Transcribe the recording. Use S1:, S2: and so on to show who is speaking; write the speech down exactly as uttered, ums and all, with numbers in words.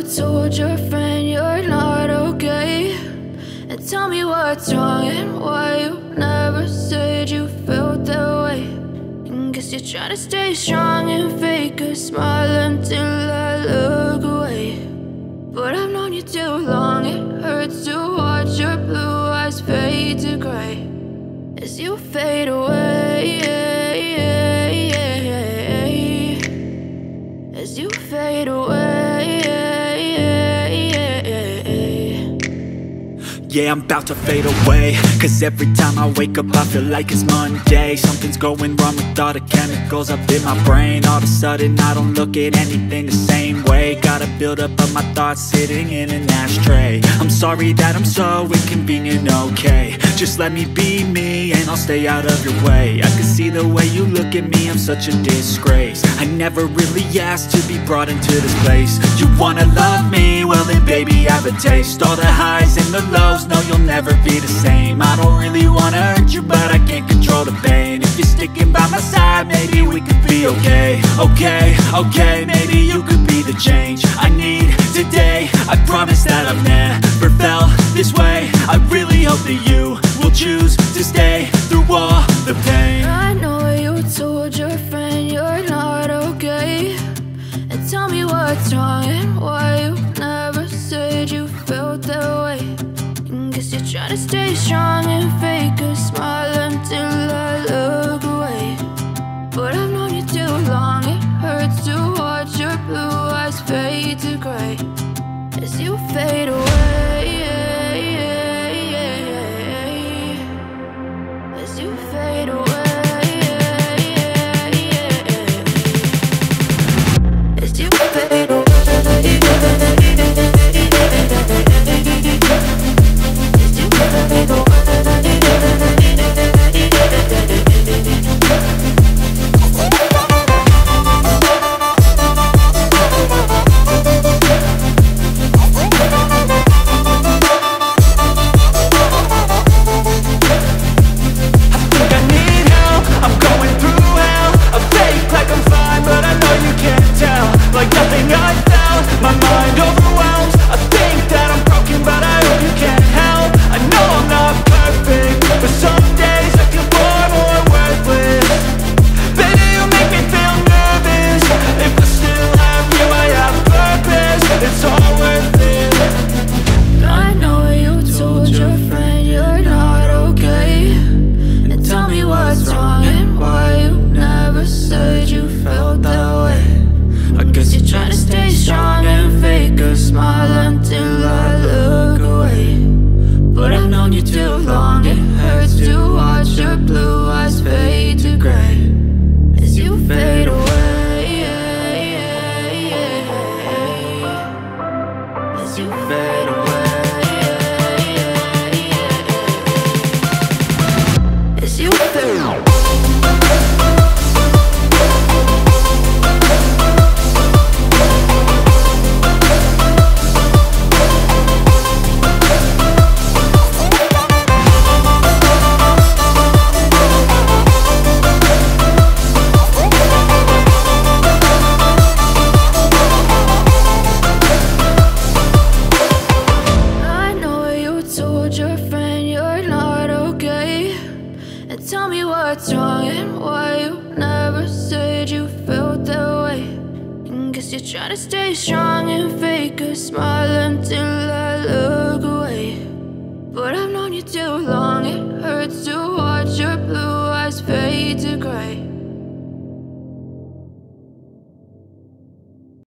S1: told your friend you're not okay, and tell me what's wrong and why you never said you felt that way. And guess you're trying to stay strong and fake a smile until I look away. But I've known you too long, it hurts to watch your blue eyes fade to gray as you fade away, as you fade away.
S2: Yeah, I'm about to fade away, cause every time I wake up I feel like it's Monday. Something's going wrong with all the chemicals up in my brain. All of a sudden I don't look at anything the same way. Gotta build up of my thoughts sitting in an ashtray. I'm sorry that I'm so inconvenient, okay. Just let me be me and I'll stay out of your way. I can see the way you look at me, I'm such a disgrace. I never really asked to be brought into this place. You wanna love me? Well then baby, have a taste. All the highs and the lows, no, you'll never be the same. I don't really wanna hurt you, but I can't control the pain. If you're sticking by my side, maybe we could be okay. Okay, okay, maybe you could be the change I need today. I promise that I've never felt this way. I really hope that you will choose to stay through all the pain.
S1: I know you told your friend you're not okay, and tell me what's wrong and why you never said you felt that way. Guess you're trying to stay strong and fake a smile until I look away. But I've known you too long, it hurts to watch your blue eyes fade to gray as you fade away, as you fade away, as you fade away. Trying to stay strong and fake a smile until I